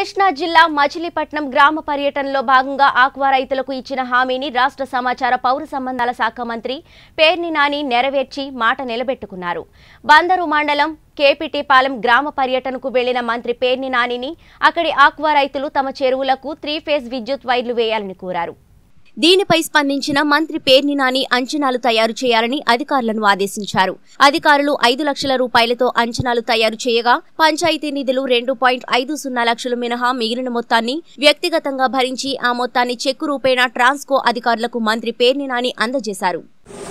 కృష్ణా జిల్లా మచిలీపట్నం గ్రామ పర్యటనలో భాగంగా ఆక్వా రైతులకు ఇచ్చిన హామీని రాష్ట్ర సమాచార పౌర సంబంధాల శాఖ మంత్రి పేర్ని నాని నెరవేర్చి మాట నిలబెట్టుకున్నారు. బందరు మండలం కేపీటీపాలెం గ్రామ పర్యటనకు వెళ్లిన మంత్రి పేర్ని నానిని అక్కడి ఆక్వా రైతులు తమ చెరువులకు 3 ఫేజ్ విద్యుత్ వైర్లు వేయాలని కోరారు. దీనిపై స్పందించిన మంత్రి పేర్ని నాని అంచనాలు తయారు చేయాలని అధికారులను ఆదేశించారు. అధికారులు 5 లక్షల రూపాయలతో అంచనాలు తయారు చేయగా పంచాయతీ నిధులు 2.50 లక్షలు మినహా మిగిలిన మొత్తాన్ని వ్యక్తిగతంగా భరించి ఆ మొత్తాన్ని చెక్కు రూపేణా ట్రాన్స్కో అధికారులకు మంత్రి పేర్ని నాని అందజేశారు.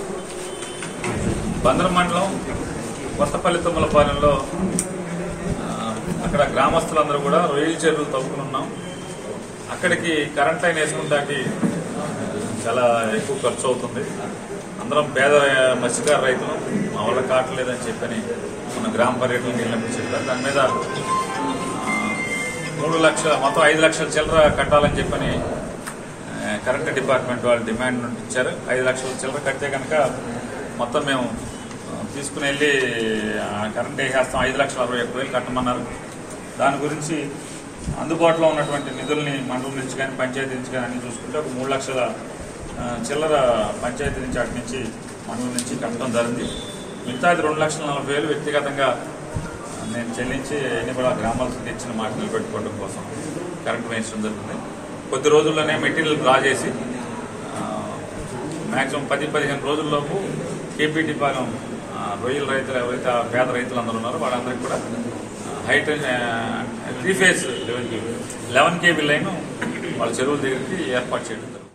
అక్కడ గ్రామస్తులందరూ కూడా రొయ్యల చెరువులు తవ్వుకున్నాం. అక్కడికి కరెంట్ లైన్ వేసుకుంటానికి చాలా ఎక్కువ ఖర్చు అవుతుంది. అందరం పేద మత్స్యకార రైతులు మా వల్ల కావట్లేదని చెప్పని మన గ్రామ పర్యటనకి వెళ్ళినప్పుడు చెప్పారు. దాని మీద 3 లక్షల మొత్తం 5 లక్షల చిల్లర కట్టాలని చెప్పని కరెంట్ డిపార్ట్మెంట్ వాళ్ళు డిమాండ్ ఇచ్చారు. 5 లక్షల చిల్లర కడితే కనుక మొత్తం మేము తీసుకుని వెళ్ళి కరెంట్ వేసేస్తాం. 5,61,000 కట్టమన్నారు. దాని గురించి అందుబాటులో ఉన్నటువంటి నిధుల్ని మండలం నుంచి కానీ పంచాయతీ నుంచి కానీ అన్ని చూసుకుంటే ఒక 3 లక్షల చిల్లర పంచాయతీ నుంచి అటు నుంచి మండలం నుంచి కట్టడం జరిగింది. మిగతాది 2,40,000 వ్యక్తిగతంగా నేను చెల్లించి అన్ని కూడా గ్రామాలకు తెచ్చిన మాట నిలబెట్టుకోవడం కోసం కరెంట్ వేయించడం జరుగుతుంది. కొద్ది రోజుల్లోనే మెటీరియల్ డ్రా చేసి మ్యాక్సిమం 10-15 రోజుల్లోపు కేపీటీపాలెం రొయ్యల రైతులు ఎవరైతే పేద రైతులందరూ ఉన్నారో వాళ్ళందరికీ కూడా హైట్ 3 ఫేజ్ 11 kV లైన్ వాళ్ళ చెరువుల దగ్గరికి ఏర్పాటు చేయడం జరుగుతుంది.